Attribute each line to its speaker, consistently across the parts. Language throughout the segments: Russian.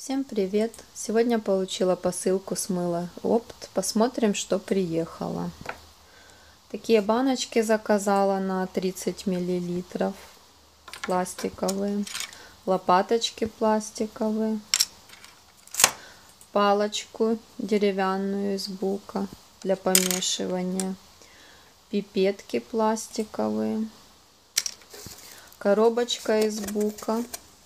Speaker 1: Всем привет! Сегодня получила посылку с мыла Опт. Посмотрим, что приехало. Такие баночки заказала на 30 миллилитров. Пластиковые. Лопаточки пластиковые. Палочку деревянную из бука для помешивания. Пипетки пластиковые. Коробочка из бука.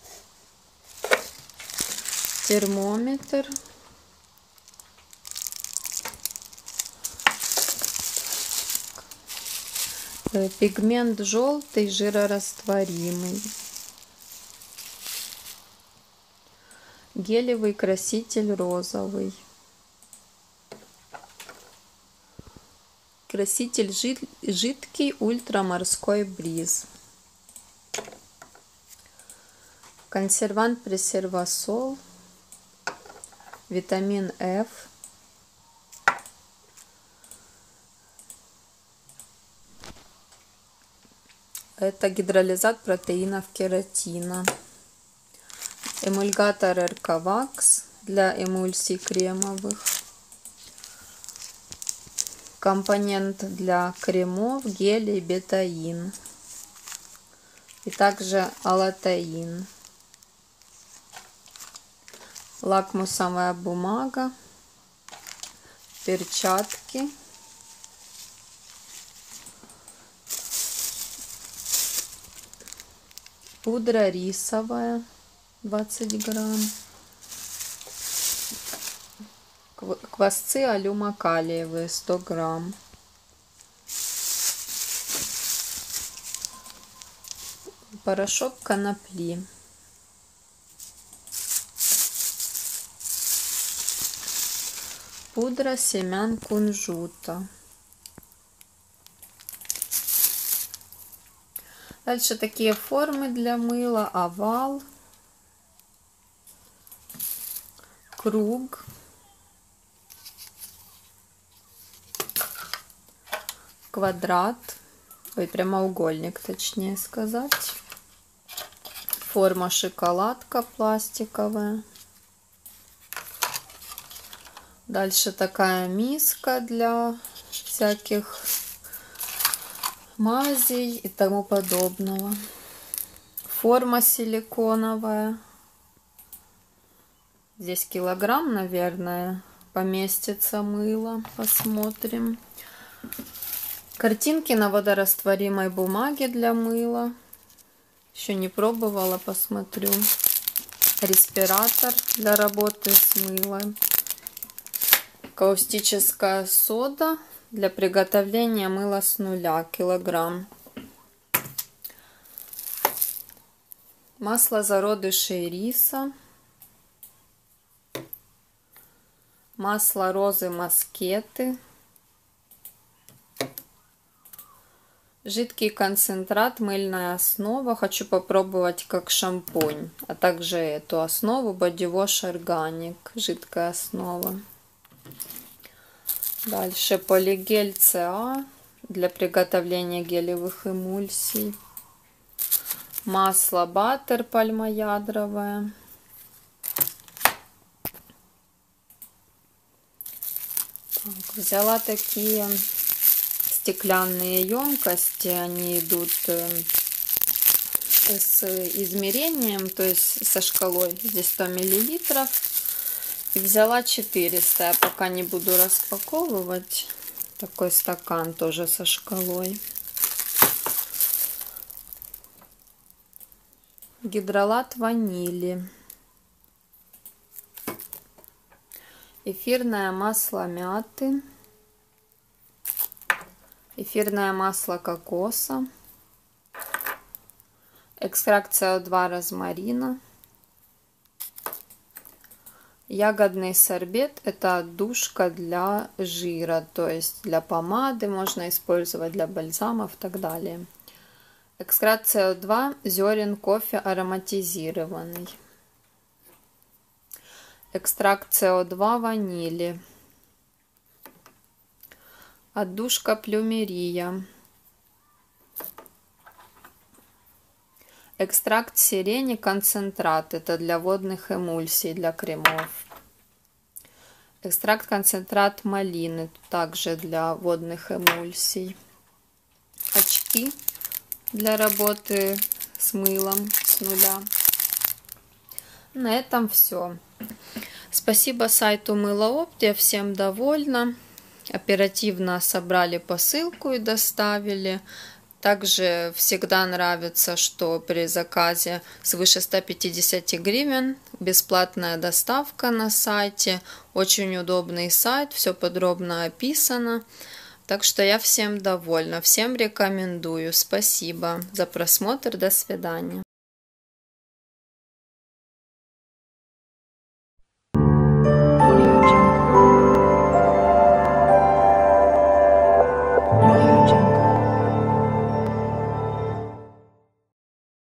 Speaker 1: Термометр. Пигмент желтый, жирорастворимый. Гелевый краситель розовый. Краситель жидкий ультраморской бриз. Консервант пресервасол. Витамин F. Это гидролизат протеинов кератина. Эмульгатор РК-Вакс для эмульсий кремовых. Компонент для кремов, гелей, бетаин. И также алатаин. Лакмусовая бумага, перчатки, пудра рисовая 20 грамм, квасцы алюмокалиевые 100 грамм, порошок конопли. Пудра семян кунжута. Дальше такие формы для мыла. Овал, круг, квадрат, прямоугольник, точнее сказать. Форма шоколадка пластиковая. Дальше такая миска для всяких мазей и тому подобного. Форма силиконовая. Здесь килограмм, наверное, поместится мыло. Посмотрим. Картинки на водорастворимой бумаге для мыла. Еще не пробовала, посмотрю. Респиратор для работы с мылом. Каустическая сода для приготовления мыла с нуля, килограмм. Масло зародышей риса. Масло розы маскеты. Жидкий концентрат, мыльная основа. Хочу попробовать как шампунь. А также эту основу Body Wash Organic. Жидкая основа. Дальше полигель ЦА для приготовления гелевых эмульсий. Масло баттер пальмоядровое. Так, взяла такие стеклянные емкости. Они идут с измерением, то есть со шкалой. Здесь 100 миллилитров. И взяла 400. Я пока не буду распаковывать. Такой стакан тоже со шкалой. Гидролат ванили. Эфирное масло мяты. Эфирное масло кокоса. Экстракт СО2 розмарина. Ягодный сорбет – это отдушка для жира, то есть для помады можно использовать, для бальзамов и так далее. Экстракт СО2 зерен кофе ароматизированный. Экстракт СО2 ванили. Отдушка плюмерия. Экстракт сирени концентрат. Это для водных эмульсий, для кремов. Экстракт концентрат малины. Также для водных эмульсий. Очки для работы с мылом с нуля. На этом все. Спасибо сайту Мылоопт. Я всем довольна. Оперативно собрали посылку и доставили. Также всегда нравится, что при заказе свыше 150 гривен бесплатная доставка на сайте. Очень удобный сайт, все подробно описано. Так что я всем довольна, всем рекомендую. Спасибо за просмотр, до свидания.